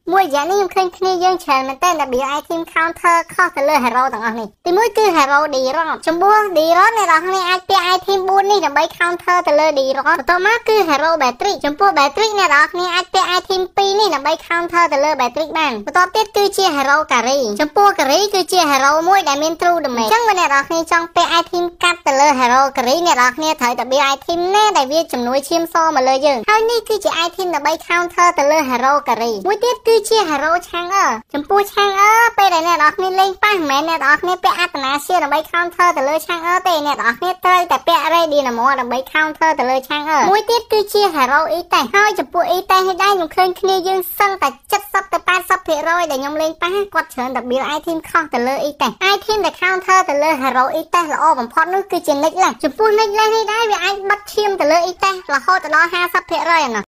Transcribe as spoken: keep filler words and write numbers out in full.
មួយយ៉ាងនេះខ្ញុំឃើញគ្នាយើងច្រើនមែនតើដែល build item counter ខុសទៅលើ hero ទាំងអស់នេះទីមួយគឺ hero D rod ចំពោះ D rod អ្នកនរគ្នាអាចពាក់ item បួននេះដើម្បី counter ទៅលើ D rod បន្ទាប់មកគឺ hero battery ចំពោះ battery អ្នកនរគ្នាអាចពាក់ item ពីរនេះដើម្បី counter ទៅលើ battery បានបន្ទាប់ទៀតគឺជា hero carry ចំពោះ carry គឺជា hero មួយដែលមាន true damage អញ្ចឹងបើអ្នកនរគ្នាចង់ពាក់ item កាត់ទៅលើ hero carry អ្នកនរគ្នាត្រូវតែ build item ណាដែលវាជំនួយឈាមសមកលើយើងហើយនេះគឺជា item ដើម្បី counter ទៅលើ hero carry មួយទៀតគឺជា hero ឆាំងអើចំពោះឆាំងអើពេលដែលអ្នកនរគ្នាលេងប៉ះមិនមែនអ្នកនរគ្នាពាក់អត្តនាសៀដើម្បី counter ទៅលើឆាំងអើទេអ្នកនរគ្នាត្រូវតែពាក់ ready ណាមកដើម្បី counter ទៅលើឆាំងអើមួយទៀតគឺជា hero e test ហើយចំពោះ e test នេះដែរខ្ញុំឃើញគ្នាយើងសឹងតែเจ็ดสิบទៅแปดสิบភាគរយដែលខ្ញុំលេងប៉ះគាត់ច្រើនតែ build item ខុសទៅលើ e test item ដែល counter ទៅលើ hero e test ល្អបំផុតនោះគឺជា nick lash ចំពោះ nick lash នេះដែរវាអាចបិទឈាមទៅលើ e test រហូតដល់ห้าสิบភាគរយឯណោះ